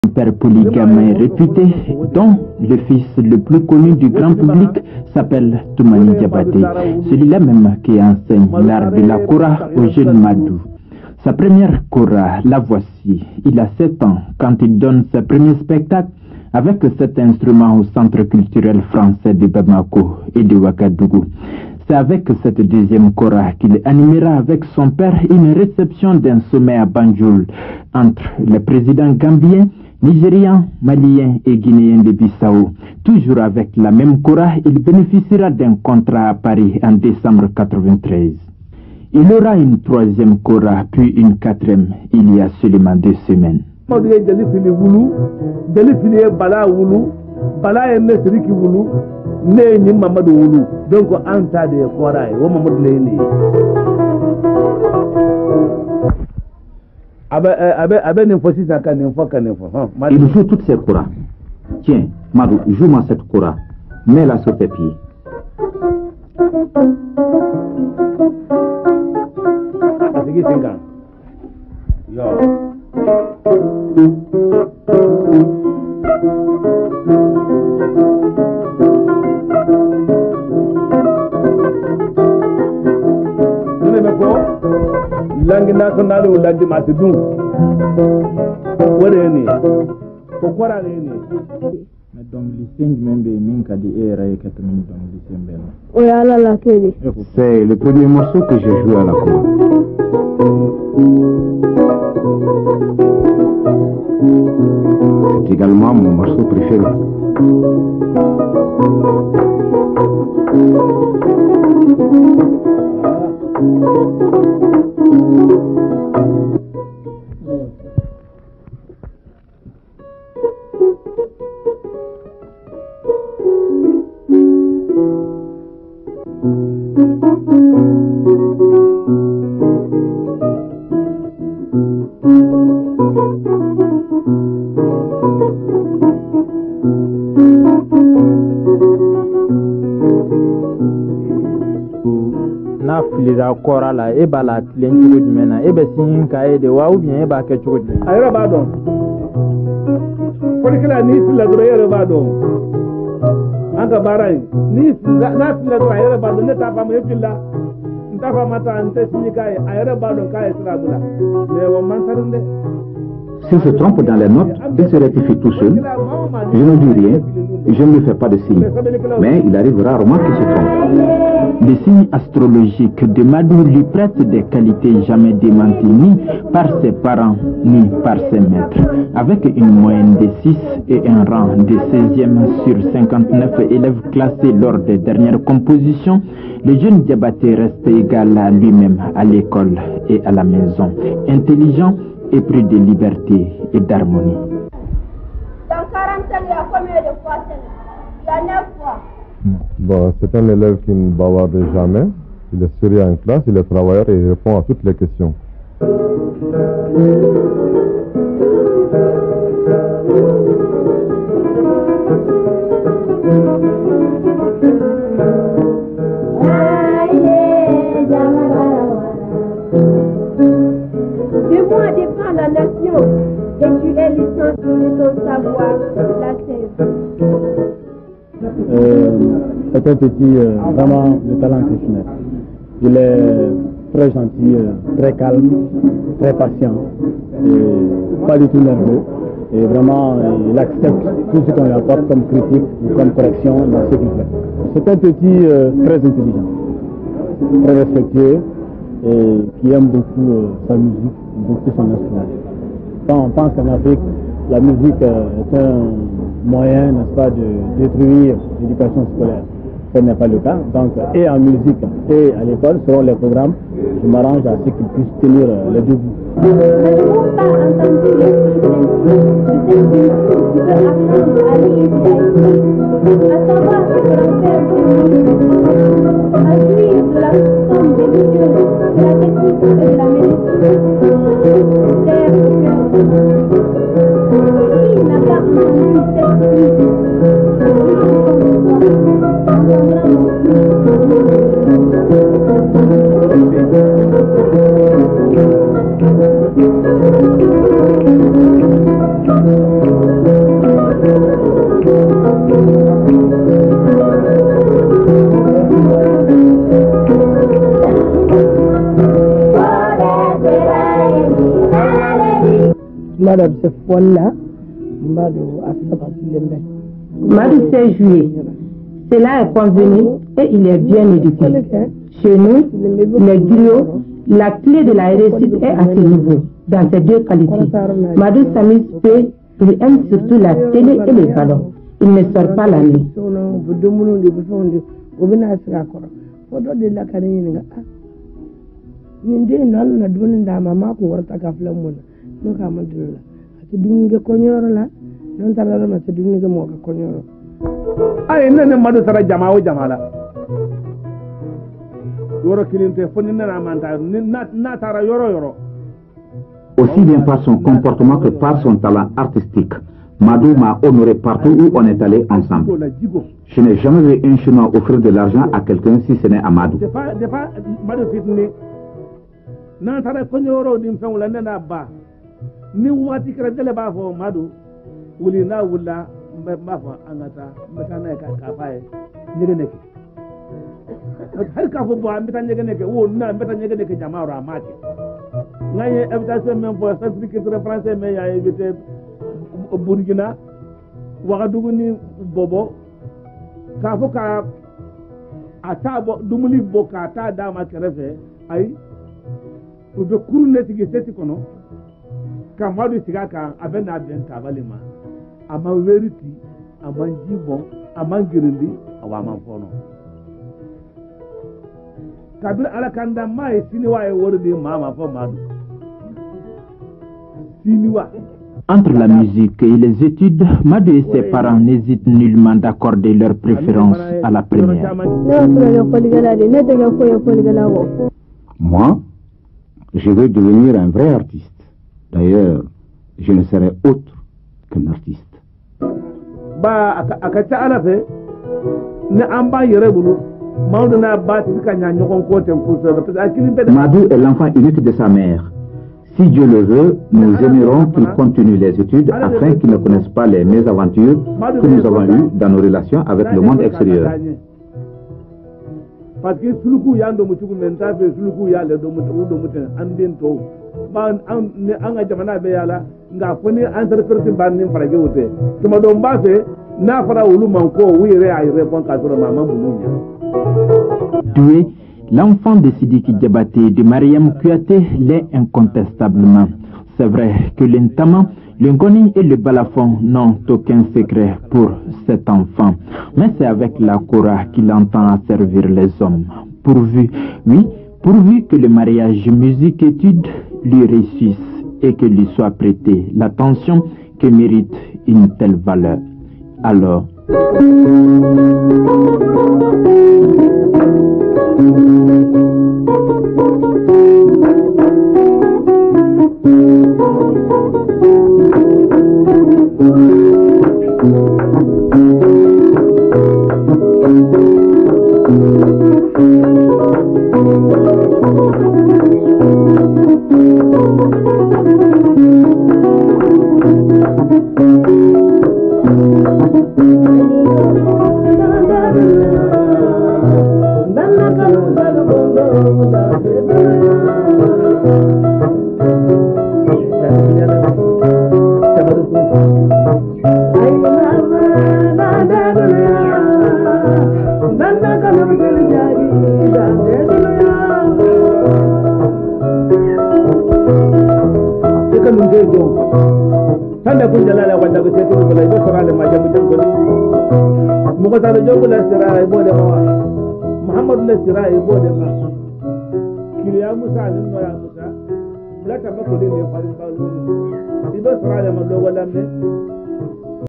Père polygame est réputé, dont le fils le plus connu du grand public s'appelle Toumani Diabaté, celui-là même qui enseigne l'art de la kora au jeune Madou. Sa première kora, la voici. Il a 7 ans quand il donne ses premiers spectacles avec cet instrument au Centre culturel français de Bamako et de Ouagadougou. C'est avec cette deuxième kora qu'il animera avec son père une réception d'un sommet à Banjul entre les présidents gambiens, nigérians, maliens et guinéens de Bissau. Toujours avec la même kora, il bénéficiera d'un contrat à Paris en décembre 1993. Il aura une 3e kora, puis une 4e, il y a seulement 2 semaines. Il joue toutes ces koras. Tiens, Madou, joue-moi cette kora. Mets-la sur tes pieds. Langue nationale ou langue matidou. C'est le premier morceau que j'ai joué à la kora. C'est également mon morceau préféré. La kora la e ba la tlen chugo mena e be sin ka e de wa ou bien e ba ke chugo ayra ba don pour que la ni la dro ayra ba don anga barai ni na la dro ayra ba don ne ta fa mo yilla nta fa mata ante sin ka ayra ba don ka e sra bula mais on man sarinde. S'il se trompe dans les notes, il se rectifie tout seul. Je ne dis rien, je ne lui fais pas de signe. Mais il arrive rarement qu'il se trompe. Les signes astrologiques de Madou lui prêtent des qualités jamais démenties ni par ses parents ni par ses maîtres. Avec une moyenne de 6 et un rang de 16e sur 59 élèves classés lors des dernières compositions, le jeune Diabaté reste égal à lui-même à l'école et à la maison. Intelligent, épris de liberté et d'harmonie. Dans 40 ans, il y a combien de fois? Il y a 9 fois. Bon, c'est un élève qui ne bavarde jamais. Il est sérieux en classe, il est travailleur et il répond à toutes les questions. De moi dépend la nation et tu es licencié de ton savoir, la terre. C'est un petit vraiment de talent exceptionnel. Il est très gentil, très calme, très patient, et pas du tout nerveux. Et vraiment, il accepte tout ce qu'on lui apporte comme critique ou comme correction dans ce qu'il fait. C'est un petit très intelligent, très respectueux et qui aime beaucoup sa musique, beaucoup son instrument. Quand on pense qu'en Afrique, la musique est un moyen, n'est-ce pas, de détruire l'éducation scolaire. Ce n'est pas le cas. Donc, et en musique et à l'école, selon les programmes, je m'arrange à ce qu'ils puissent tenir les deux bouts. N'avons pas entendu le apprendre à lire à savoir à suivre la somme des mesures de la technique et de la médecine. Qui n'a pas entendu cette musique? Madou sait jouer. Cela est convenu et il est bien éduqué. Chez nous, les griots, la clé de la réussite est à ce niveau, dans ces deux qualités. Madou s'amuse peu, il aime surtout la télé et les ballons. Il ne sort pas la nuit. Aussi bien par son comportement que par son talent artistique, Madou m'a honoré partout où on est allé ensemble. Je n'ai jamais vu un Chinois offrir de l'argent à quelqu'un si ce n'est à Madou. Burkina Ouagadougou ni bobo kafo ka atabo dumuli boka ta dama kerefe ay to be kurne tigi seti kono kamadu siga kan abena ben tabalima ama veriti ama jibon ama girindi awama fono kabir ala kanda mai siniwa e wordi mama fo madu siniwa. Entre la musique et les études, Madou et ses parents n'hésitent nullement d'accorder leur préférence à la première. Moi, je veux devenir un vrai artiste. D'ailleurs, je ne serai autre qu'un artiste. Madou est l'enfant unique de sa mère. Si Dieu le veut, nous aimerons qu'il continue les études afin qu'il ne connaisse pas les mésaventures que nous avons eues dans nos relations avec le monde extérieur. Doué, l'enfant de Sidiki Diabaté et de Mariam Kouyaté l'est incontestablement. C'est vrai que l'Intama, le Ngoni et le Balafon n'ont aucun secret pour cet enfant. Mais c'est avec la Kora qu'il entend servir les hommes. Pourvu que le mariage musique-études lui réussisse et que lui soit prêtée l'attention que mérite une telle valeur. Alors... Musa,